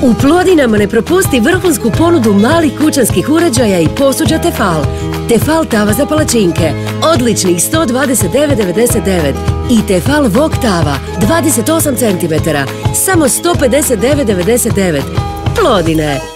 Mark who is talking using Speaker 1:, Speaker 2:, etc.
Speaker 1: U Plodinama ne propusti vrhunsku ponudu malih kućanskih uređaja i posuđa Tefal. Tefal tava za palačinke, odličnih 129,99 i Tefal Wok tava, 28 cm, samo 159,99. Plodine.